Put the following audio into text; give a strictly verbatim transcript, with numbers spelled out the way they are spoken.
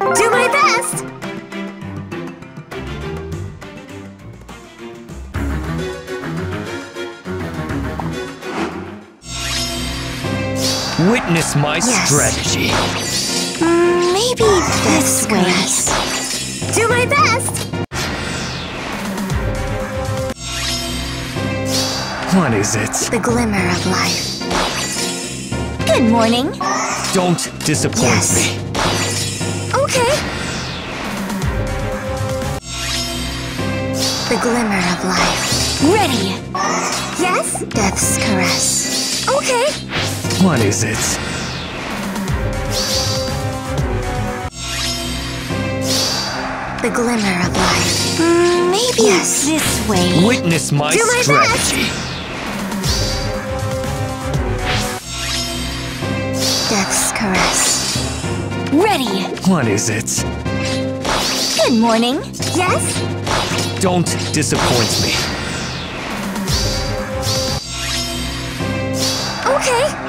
Do my best! Witness my Yes. strategy. Mm, maybe this way. Do my best! What is it? The glimmer of life. Good morning. Don't disappoint Yes. me. Okay. The glimmer of life. Ready. Yes? Death's caress. Okay. What is it? The glimmer of life. Mm, maybe yes. This way. Witness my Do my strategy. Death's caress. Ready. What is it? Good morning. Yes? Don't disappoint me. Okay.